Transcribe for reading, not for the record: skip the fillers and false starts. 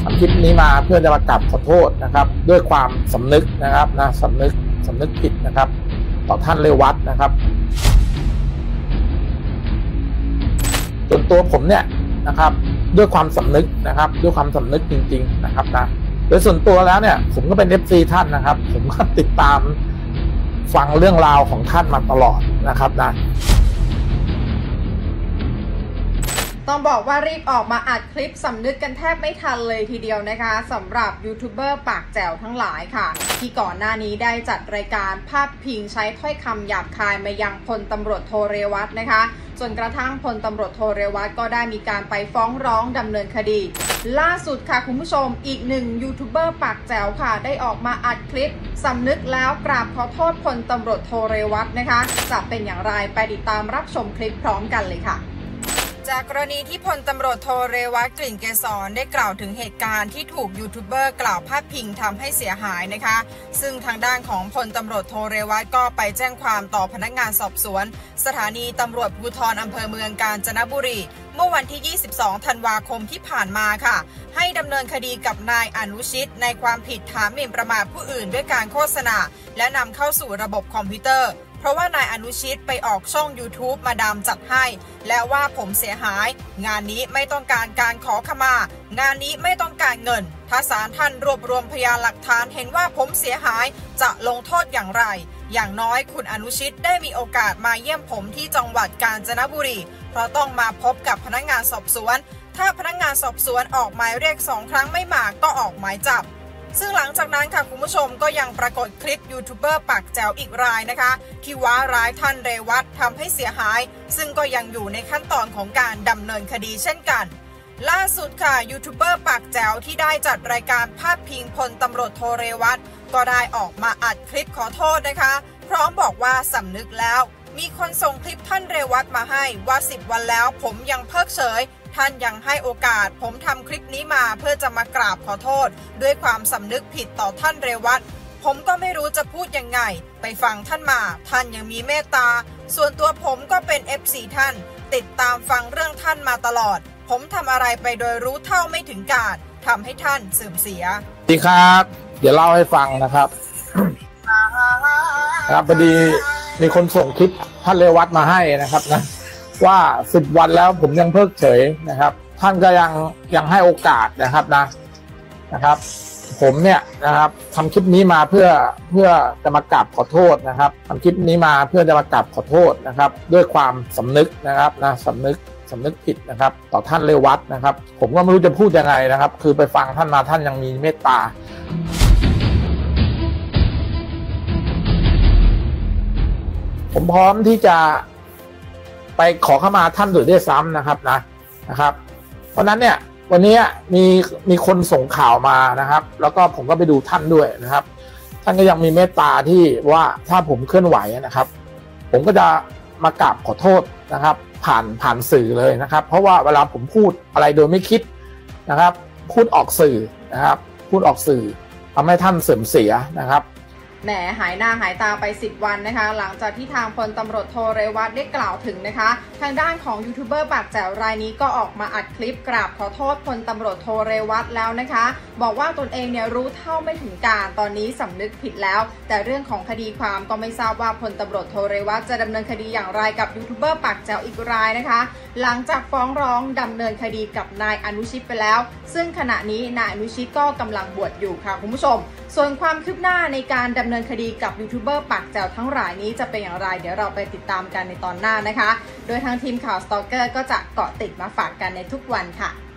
ทำคลิปนี้มาเพื่อจะมากราบขอโทษนะครับด้วยความสำนึกนะครับสำนึกผิดนะครับต่อท่านเรวัตนะครับส่วนตัวผมเนี่ยนะครับด้วยความสำนึกนะครับด้วยความสำนึกจริงๆนะครับนะโดยส่วนตัวแล้วเนี่ยผมก็เป็น FC ท่านนะครับผมก็ติดตามฟังเรื่องราวของท่านมาตลอดนะครับนะต้องบอกว่ารีบออกมาอัดคลิปสำนึกกันแทบไม่ทันเลยทีเดียวนะคะสำหรับยูทูบเบอร์ปากแจ๋วทั้งหลายค่ะที่ก่อนหน้านี้ได้จัดรายการพาดพิงใช้ถ้อยคำหยาบคายมายังพลตำรวจโทเรวัตนะคะจนกระทั่งพลตำรวจโทเรวัตก็ได้มีการไปฟ้องร้องดำเนินคดีล่าสุดค่ะคุณผู้ชมอีกหนึ่งยูทูบเบอร์ปากแจ๋วค่ะได้ออกมาอัดคลิปสำนึกแล้วกราบขอโทษพลตำรวจโทเรวัตนะคะจะเป็นอย่างไรไปติดตามรับชมคลิปพร้อมกันเลยค่ะจากกรณีที่พลตำรวจโทเรวัตกลิ่นเกษรได้กล่าวถึงเหตุการณ์ที่ถูกยูทูบเบอร์กล่าวพาดพิงทำให้เสียหายนะคะซึ่งทางด้านของพลตำรวจโทเรวัตก็ไปแจ้งความต่อพนักงานสอบสวนสถานีตำรวจภูธรอำเภอเมืองกาญจนบุรีเมื่อวันที่ 22 ธันวาคมที่ผ่านมาค่ะให้ดำเนินคดีกับนายอนุชิตในความผิดฐานหมิ่นประมาทผู้อื่นด้วยการโฆษณาและนำเข้าสู่ระบบคอมพิวเตอร์เพราะว่านายอนุชิตไปออกช่อง YouTube มาดามจัดให้และว่าผมเสียหายงานนี้ไม่ต้องการการขอขมางานนี้ไม่ต้องการเงินถ้าศาลท่านรวบรวมพยานหลักฐานเห็นว่าผมเสียหายจะลงโทษอย่างไรอย่างน้อยคุณอนุชิตได้มีโอกาสมาเยี่ยมผมที่จังหวัดกาญจนบุรีเพราะต้องมาพบกับพนักงานสอบสวนถ้าพนักงานสอบสวนออกหมายเรียก2 ครั้งไม่มาก็ออกหมายจับซึ่งหลังจากนั้นค่ะคุณผู้ชมก็ยังปรากฏคลิปยูทูบเบอร์ปากแจ๋วอีกรายนะคะที่ว้าร้ายท่านเรวัตทำให้เสียหายซึ่งก็ยังอยู่ในขั้นตอนของการดำเนินคดีเช่นกันล่าสุดค่ะยูทูบเบอร์ปากแจ๋วที่ได้จัดรายการพาดพิงพลตำรวจโทเรวัตก็ได้ออกมาอัดคลิปขอโทษนะคะพร้อมบอกว่าสำนึกแล้วมีคนส่งคลิปท่านเรวัตมาให้ว่า10 วันแล้วผมยังเพิกเฉยท่านยังให้โอกาสผมทำคลิปนี้มาเพื่อจะมากราบขอโทษด้วยความสำนึกผิดต่อท่านเรวัตผมก็ไม่รู้จะพูดยังไงไปฟังท่านมาท่านยังมีเมตตาส่วนตัวผมก็เป็น FC ท่านติดตามฟังเรื่องท่านมาตลอดผมทำอะไรไปโดยรู้เท่าไม่ถึงการทำให้ท่านเสื่อมเสียดีครับเดี๋ยวเล่าให้ฟังนะครับพอดีมีคนส่งคลิปท่านเรวัตมาให้นะครับนะว่า10 วันแล้วผมยังเพิกเฉยนะครับท่านก็ยังให้โอกาสนะครับผมเนี่ยนะครับทำคลิปนี้มาเพื่อจะมากราบขอโทษนะครับทำคลิปนี้มาเพื่อจะมากราบขอโทษนะครับด้วยความสำนึกนะครับสำนึกผิดนะครับต่อท่านเรวัตนะครับผมก็ไม่รู้จะพูดยังไงนะครับคือไปฟังท่านมาท่านยังมีเมตตาผมพร้อมที่จะไปขอเข้ามาท่านด้วยซ้ำนะครับเพราะนั้นเนี่ยวันนี้มีคนส่งข่าวมานะครับแล้วก็ผมก็ไปดูท่านด้วยนะครับท่านก็ยังมีเมตตาที่ว่าถ้าผมเคลื่อนไหวนะครับผมก็จะมากราบขอโทษนะครับผ่านสื่อเลยนะครับเพราะว่าเวลาผมพูดอะไรโดยไม่คิดนะครับพูดออกสื่อนะครับพูดออกสื่อทำให้ท่านเสื่อมเสียนะครับแหมหายหน้าหายตาไป10 วันนะคะหลังจากที่ทางพลตำรวจโทเรวัตได้กล่าวถึงนะคะทางด้านของยูทูบเบอร์ปากแจ๋วรายนี้ก็ออกมาอัดคลิปกราบขอโทษพลตำรวจโทเรวัตแล้วนะคะบอกว่าตนเองเนี่ยรู้เท่าไม่ถึงการตอนนี้สำนึกผิดแล้วแต่เรื่องของคดีความก็ไม่ทราบว่าพลตำรวจโทเรวัตจะดำเนินคดีอย่างไรกับยูทูบเบอร์ปากแจ๋วอีกรายนะคะหลังจากฟ้องร้องดำเนินคดีกับนายอนุชิตไปแล้วซึ่งขณะนี้นายอนุชิตก็กำลังบวชอยู่ค่ะคุณผู้ชมส่วนความคืบหน้าในการดำเนินคดีกับยูทูบเบอร์ปากแจ๋วทั้งหลายนี้จะเป็นอย่างไรเดี๋ยวเราไปติดตามกันในตอนหน้านะคะโดยทางทีมข่าวสตอเกอร์ก็จะเกาะติดมาฝากกันในทุกวันค่ะ